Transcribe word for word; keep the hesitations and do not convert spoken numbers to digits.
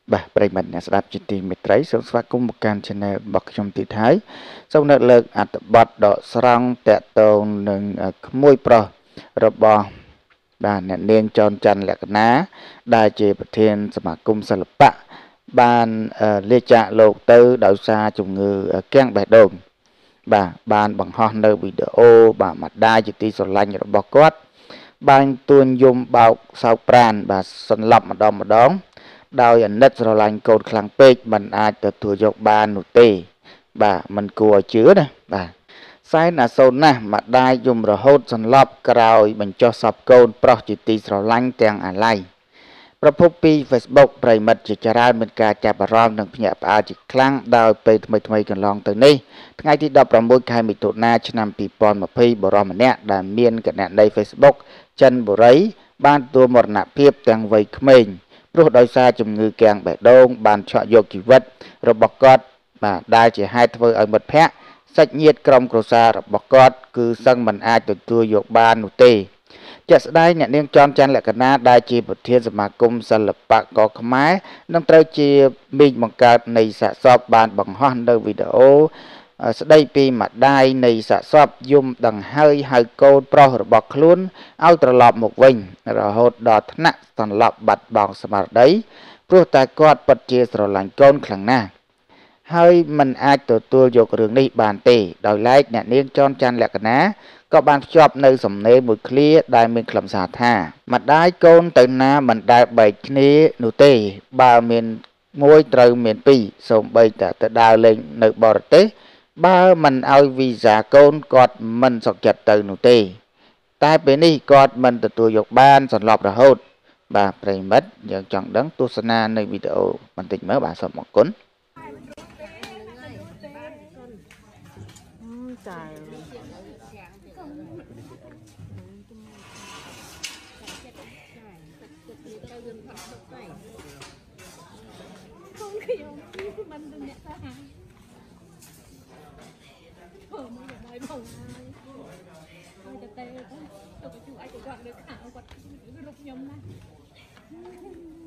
Bah,ប្រិយមិត្តអ្នកស្ដាប់ជាទីមេត្រីសូមស្វាគមន៍មកកាន់ Channel របស់ខ្ញុំទៀតហើយសូមនៅលើកអត្ថបទដកស្រង់តាក់ទងនឹងក្មួយប្រុសរបស់បាទអ្នកនាងចនច័ន្ទលក្ខណាដែលជាប្រធានសមាគមសិល្បៈបានលាចាកលោកទៅដោយសារជំងឺគាំងបេះដូងបាទបានបង្ហោះនៅវីដេអូបាទម្ដាយជាទីស្រឡាញ់របស់គាត់បានទួញយំបោកសោកប្រានបាទសន្លប់ម្ដងម្ដងដោយអាណិតស្រឡាញ់កូនខ្លាំងពេកមិនអាចទទួលយកបាននោះទេបាទมันគួរឲ្យជឿណាបាទសែនអាសូរណាស់ម្ដាយយំរហូតសន្លប់ក្រោយបញ្ចុះសពកូនប្រុសជាទីស្រឡាញ់ទាំងអាឡ័យប្រភពពី Facebook ប្រិមិត្តជាច្រើនមានការចាប់អារម្មណ៍និងភ្ញាក់ផ្អើលជាខ្លាំងដោយពេលថ្មីថ្មីកន្លងទៅនេះថ្ងៃទីដប់ប្រាំមួយខែមិថុនាឆ្នាំពីរពាន់ម្ភៃបរិមម្នាក់ដែលមានគណនី Facebook ចិនបុរីបានទទួលមរណភាពទាំងវ័យក្មេងព្រោះដោយសារជំងឺគាំងបេះដូងបានឆក់យកជីវិតរបស់គាត់បាទដែលជាហេតុធ្វើឲ្យមិត្តភ័ក្តិសាច់ញាតិក្រុមគ្រួសាររបស់គាត់គឺសឹងមិនអាចទទួលយកបាននោះទេជាក់ស្ដែងអ្នកនាងចនច័ន្ទលក្ខណាដែលជាប្រធានសមាគមសិល្បករខ្មែរនឹងត្រូវជាមីងបង្កើតនៃសាកសពបានបង្ហោះនៅវីដេអូស្ដីពីម្ដាយនៃសាកសពយំដង្ហើយហៅកូនប្រុសរបស់ខ្លួនឲ្យត្រឡប់មកវិញរហូតដល់ថ្នាក់សន្លប់បាត់បង់ស្មារតីព្រោះតែគាត់ពិតជាស្រឡាញ់កូនខ្លាំងណាស់ហើយមិនអាចទទួលយករឿងនេះបានទេដោយឡែកអ្នកនាងចនច័ន្ទលក្ខណាក៏បានភ្ជាប់នៅសំណេរមួយឃ្លាដែលមានខ្លឹមសារថាម្ដាយកូនទៅណាមិនដែលបែកគ្នានោះទេបើមានមួយត្រូវមានពីរសូម្បីតែទៅដើរលេងនៅបរទេសបើមិនឲ្យវីសាកូនគាត់មិនសុខចិត្តទៅនោះទេតែពេលនេះគាត់មិនទទួលយកបានសន្លប់រហូតបាទប្រិមិត្តយើងចង់ដឹងទស្សនានៅវីដេអូបន្តិចមើលបាទសូមអរគុណចាมันเป็นเนี่ยทหารผมไม่ได้ผมไอ้จะเตะตัวไปจู่ไอ้จะกอดเด็กขาวกอดลูกยมนะ